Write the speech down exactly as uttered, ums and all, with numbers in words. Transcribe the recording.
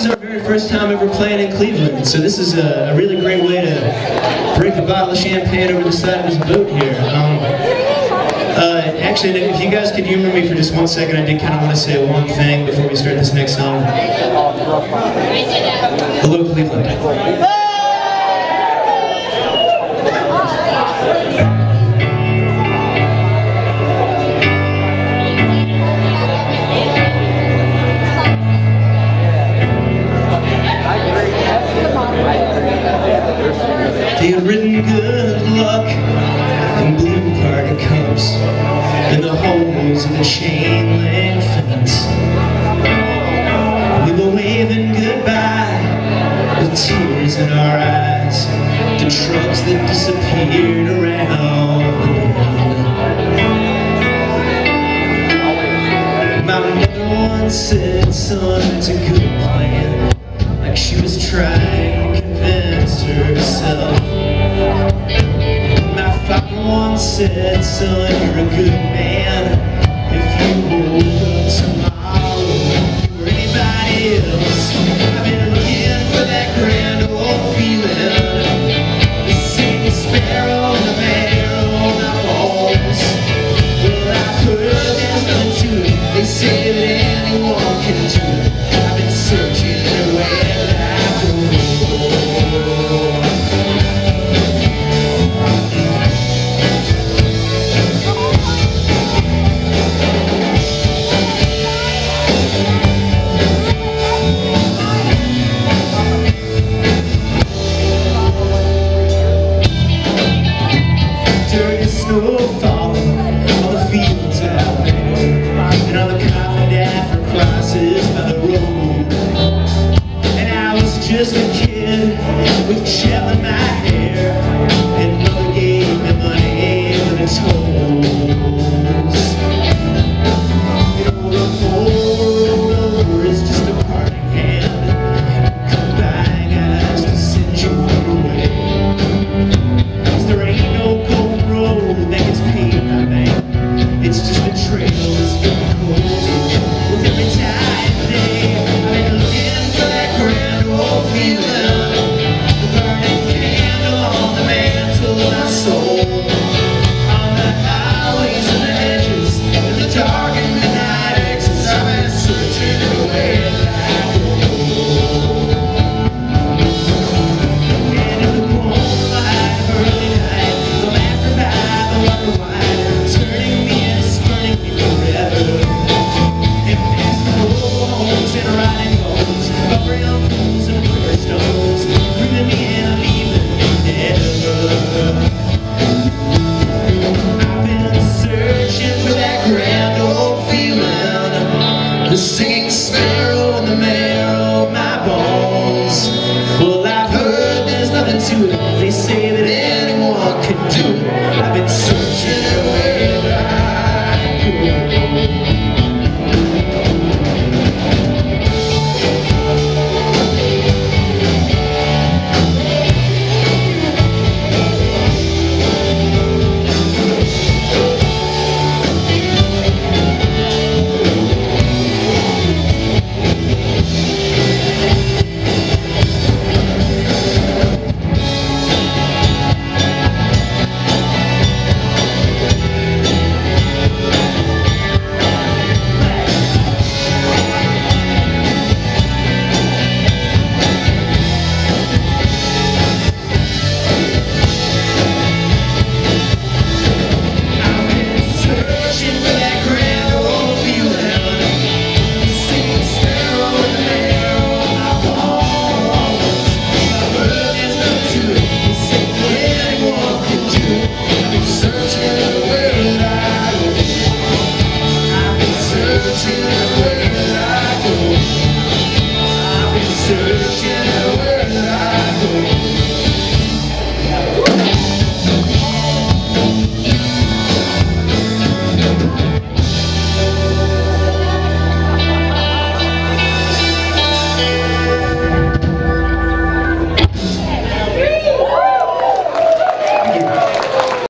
is our very first time ever playing in Cleveland, so this is a, a really great way to break a bottle of champagne over the side of this boat here. Um, uh, actually, if you guys could humor me for just one second, I did kind of want to say one thing before we start this next song. Hello, Cleveland. They had written good luck in blue party cups in the holes of the chain link fence. We were waving goodbye with tears in our eyes to trucks that disappeared around the bend. My mother once said, son, it's a good plan, like she was trying to convince herself. My father once said, son, you're a good man if you woke up tomorrow you were anybody else. I've been looking for that grand old feeling, the single sparrow in the barrel on my bones. Well, I've heard there's nothing to it, they say that anyone can do it. I've been searching everywhere that I go. Snowfall on the fields out there, and on the coffin after crosses by the road. And I was just a kid with gel in my hair.